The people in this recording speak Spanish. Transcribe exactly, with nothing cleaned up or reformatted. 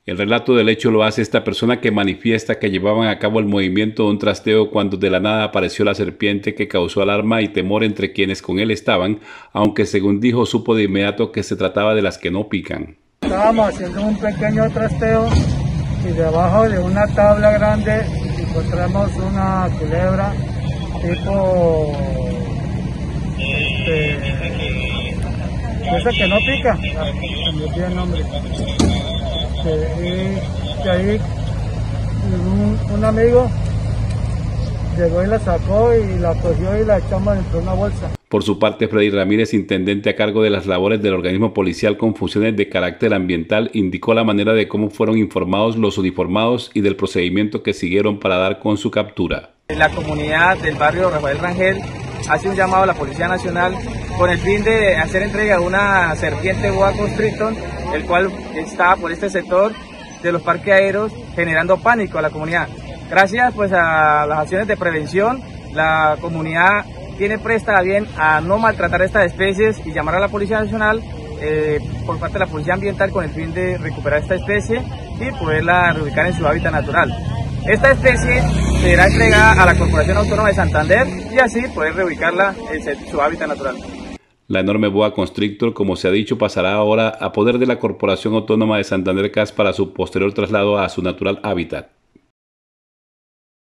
El relato del hecho lo hace esta persona que manifiesta que llevaban a cabo el movimiento de un trasteo cuando de la nada apareció la serpiente que causó alarma y temor entre quienes con él estaban, aunque según dijo supo de inmediato que se trataba de las que no pican. Estábamos haciendo un pequeño trasteo y debajo de una tabla grande encontramos una culebra tipo este, esa que no pica, me olvidé el nombre. Y ahí un, un amigo llegó y la sacó y la cogió y la echamos dentro de una bolsa. Por su parte, Freddy Ramírez, intendente a cargo de las labores del organismo policial con funciones de carácter ambiental, indicó la manera de cómo fueron informados los uniformados y del procedimiento que siguieron para dar con su captura. La comunidad del barrio Rafael Rangel hace un llamado a la Policía Nacional con el fin de hacer entrega de una serpiente boa constrictor, el cual está por este sector de los parqueaderos generando pánico a la comunidad. Gracias pues a las acciones de prevención, la comunidad tiene presta bien a no maltratar estas especies y llamar a la Policía Nacional eh, por parte de la Policía Ambiental con el fin de recuperar esta especie y poderla reubicar en su hábitat natural. Esta especie será entregada a la Corporación Autónoma de Santander y así poder reubicarla en su hábitat natural. La enorme boa constrictor, como se ha dicho, pasará ahora a poder de la Corporación Autónoma de Santander C A S para su posterior traslado a su natural hábitat.